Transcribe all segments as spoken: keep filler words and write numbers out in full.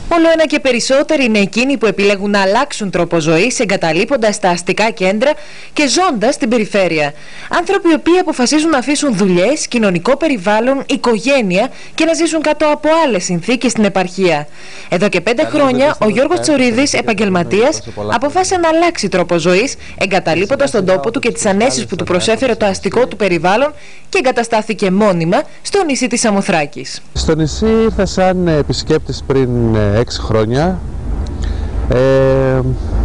Όλο ένα και περισσότεροι είναι εκείνοι που επιλέγουν να αλλάξουν τρόπο ζωής, εγκαταλείποντας τα αστικά κέντρα και ζώντας στην περιφέρεια. Άνθρωποι οι οποίοι αποφασίζουν να αφήσουν δουλειές, κοινωνικό περιβάλλον, οικογένεια και να ζήσουν κάτω από άλλες συνθήκες στην επαρχία. Εδώ και πέντε χρόνια ο Γιώργος Τσορίδης, επαγγελματίας, αποφάσισε να αλλάξει τρόπο ζωής, εγκαταλείποντας τον τόπο του και τις ανέσεις που του προσέφερε το αστικό του περιβάλλον και εγκαταστάθηκε μόνιμα στο νησί της Σαμοθράκης. Στο νησί ήρθα σαν επισκέπτης πριν έξι χρόνια. Ε,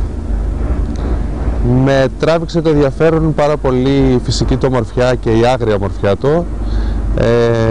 με τράβηξε το ενδιαφέρον πάρα πολύ η φυσική του ομορφιά και η άγρια ομορφιά του. Ε,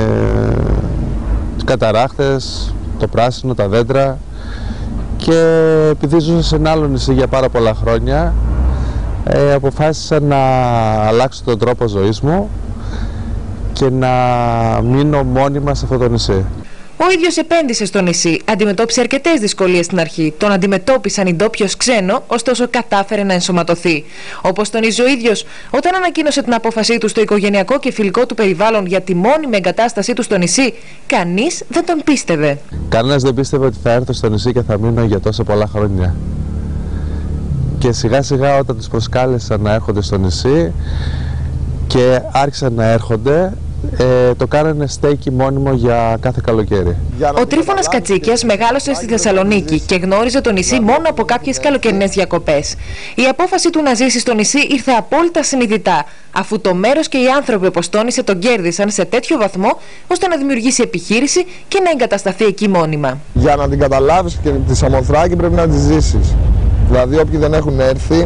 τις καταράχτες, το πράσινο, τα δέντρα, και επειδή ζούσα σε ένα άλλο νησί για πάρα πολλά χρόνια, ε, αποφάσισα να αλλάξω τον τρόπο ζωής μου και να μείνω μόνιμα σε αυτό το νησί. Ο ίδιος επένδυσε στο νησί, αντιμετώπισε αρκετές δυσκολίες στην αρχή. Τον αντιμετώπισαν οι ντόπιος ξένο, ωστόσο κατάφερε να ενσωματωθεί. Όπως τονίζει ο ίδιος, όταν ανακοίνωσε την απόφασή του στο οικογενειακό και φιλικό του περιβάλλον για τη μόνιμη εγκατάστασή του στο νησί, κανείς δεν τον πίστευε. Κανένας δεν πίστευε ότι θα έρθω στο νησί και θα μείνω για τόσα πολλά χρόνια. Και σιγά σιγά όταν τους προσκάλεσα να έρχονται στο νησί και άρχισαν να έρχονται, Ε, το κάνανε στέκι μόνιμο για κάθε καλοκαίρι. Ο Τρίφωνας Κατσίκιας μεγάλωσε στη Θεσσαλονίκη και γνώριζε το νησί μόνο από κάποιες καλοκαιρινές διακοπές. Η απόφαση του να ζήσει στο νησί ήρθε απόλυτα συνειδητά, αφού το μέρος και οι άνθρωποι, όπως τόνισε, τον κέρδισαν σε τέτοιο βαθμό ώστε να δημιουργήσει επιχείρηση και να εγκατασταθεί εκεί μόνιμα. Για να την καταλάβεις και τη Σαμοθράκη πρέπει να τη ζήσεις. Δηλαδή, όποιοι δεν έχουν έρθει,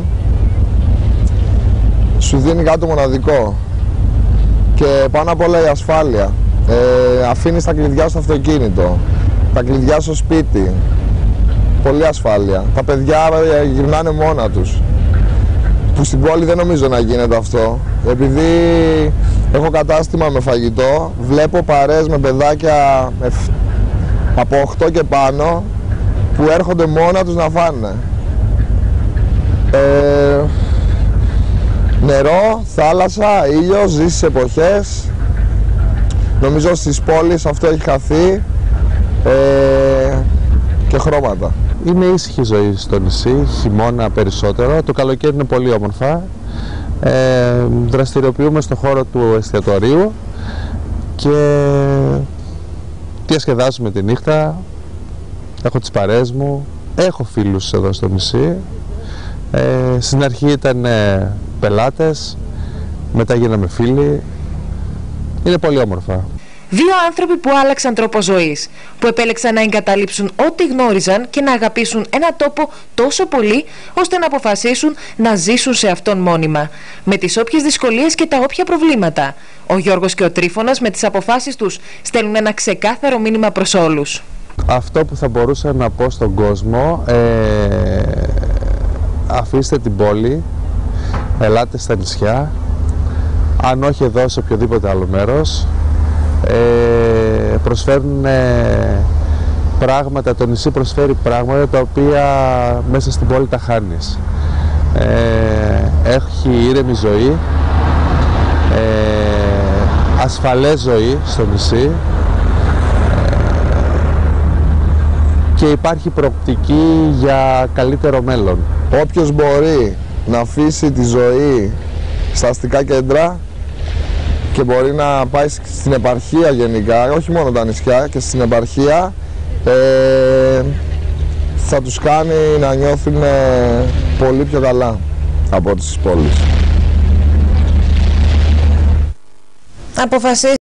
σου δίνει κάτι το μοναδικό. Και πάνω απ' όλα η ασφάλεια. Ε, αφήνεις τα κλειδιά στο αυτοκίνητο, τα κλειδιά στο σπίτι. Πολύ ασφάλεια. Τα παιδιά γυρνάνε μόνα τους. Που στην πόλη δεν νομίζω να γίνεται αυτό. Επειδή έχω κατάστημα με φαγητό, βλέπω παρέες με παιδάκια από οκτώ και πάνω που έρχονται μόνα τους να φάνε. Ε, Νερό, θάλασσα, ήλιος, ζήσεις εποχές. Νομίζω στις πόλεις αυτό έχει χαθεί, ε, και χρώματα. Είναι ήσυχη ζωή στο νησί, χειμώνα περισσότερο. Το καλοκαίρι είναι πολύ όμορφα. Ε, δραστηριοποιούμε στο χώρο του εστιατορίου και διασκεδάζουμε τη νύχτα. Έχω τις παρέες μου, έχω φίλους εδώ στο νησί. Ε, στην αρχή ήταν ε, πελάτες, μετά γίναμε φίλοι. Είναι πολύ όμορφα. Δύο άνθρωποι που άλλαξαν τρόπο ζωής, που επέλεξαν να εγκαταλείψουν ό,τι γνώριζαν και να αγαπήσουν ένα τόπο τόσο πολύ ώστε να αποφασίσουν να ζήσουν σε αυτόν μόνιμα, με τις όποιες δυσκολίες και τα όποια προβλήματα. Ο Γιώργος και ο Τρίφωνας με τις αποφάσεις τους στέλνουν ένα ξεκάθαρο μήνυμα προς όλους. Αυτό που θα μπορούσα να πω στον κόσμο, ε, αφήστε την πόλη, ελάτε στα νησιά, αν όχι εδώ σε οποιοδήποτε άλλο μέρος. Ε, προσφέρουν ε, πράγματα, το νησί προσφέρει πράγματα τα οποία μέσα στην πόλη τα χάνεις. Ε, έχει ήρεμη ζωή, ε, ασφαλές ζωή στο νησί, ε, και υπάρχει προοπτική για καλύτερο μέλλον. Όποιος μπορεί να αφήσει τη ζωή στα αστικά κέντρα και μπορεί να πάει στην επαρχία γενικά, όχι μόνο τα νησιά, και στην επαρχία, ε, θα τους κάνει να νιώθουν πολύ πιο καλά από τις πόλεις. Αποφασίζει